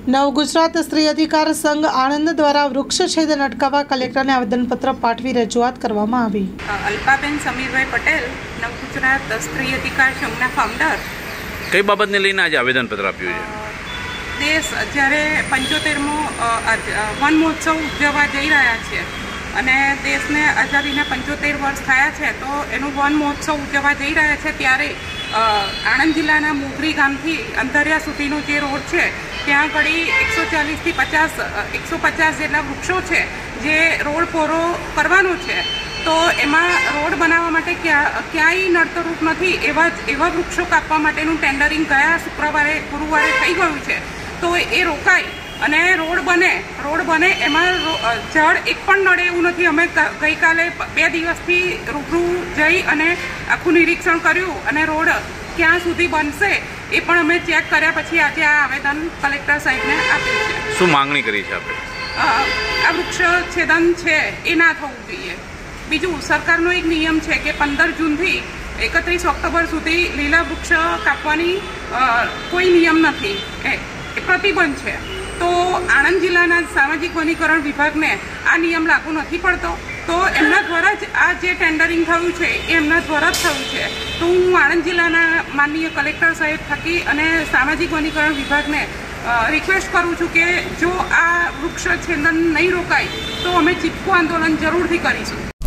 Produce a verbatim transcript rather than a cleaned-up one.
નવ ગુજરાત સ્ત્રી અધિકાર સંઘ આણંદ દ્વારા વૃક્ષછેદન અટકાવવા કલેક્ટરને આવેદનપત્ર પાઠવી રજૂઆત કરવામાં આવી। અલ્પાબેન સમીરભાઈ પટેલ, નવ ગુજરાત સ્ત્રી અધિકાર સંઘના ફાઉન્ડર। કઈ બાબતને લઈને આજે આવેદનપત્ર આપ્યું છે? દેશ જ્યારે પંચોતેરમો વન મહોત્સવ ઉજવવા જઈ રહ્યા છે અને દેશને આઝાદીને પંચોતેર વર્ષ થયા છે, તો એનું વન મહોત્સવ ઉજવવા જઈ રહ્યા છે ત્યારે આણંદ જિલ્લાના મોગરી ગામથી અંધારિયા સુધીનો જે રોડ છે ત્યાં આગળ એકસો ચાલીસથી પચાસ એકસો પચાસ જેટલા વૃક્ષો છે જે રોડ પૂરો કરવાનો છે। તો એમાં રોડ બનાવવા માટે ક્યાં ક્યાંય નડતરરૂપ નથી એવા એવા વૃક્ષો કાપવા માટેનું ટેન્ડરિંગ ગયા શુક્રવારે ગુરુવારે થઈ ગયું છે, તો એ રોકાય અને રોડ બને રોડ બને એમાં ઝાડ એક પણ નડે એવું નથી। અમે ગઈકાલે બે દિવસથી રૂબરૂ જઈ અને આખું નિરીક્ષણ કર્યું અને રોડ ક્યાં સુધી બનશે એ પણ અમે ચેક કર્યા પછી આજે આ આવેદન કલેક્ટર સાહેબને આપ્યું છે। શું માંગણી કરી છે આપણે? આ વૃક્ષ છેદન છે એ ના થવું જોઈએ। બીજું, સરકારનો એક નિયમ છે કે પંદર જૂનથી એકત્રીસ ઓક્ટોબર સુધી લીલા વૃક્ષ કાપવાની કોઈ નિયમ નથી, એ પ્રતિબંધ છે। તો આણંદ જિલ્લાના સામાજિક વનીકરણ વિભાગને આ નિયમ લાગુ નથી પડતો, તો એમના દ્વારા જ આ જે ટેન્ડરિંગ થયું છે એ એમના દ્વારા જ થયું છે। તો હું આણંદ જિલ્લાના માનનીય કલેક્ટર સાહેબ થકી અને સામાજિક વનીકરણ વિભાગને રિક્વેસ્ટ કરું છું કે જો આ વૃક્ષ છેદન નહીં રોકાય તો અમે ચીપકું આંદોલન જરૂરથી કરીશું।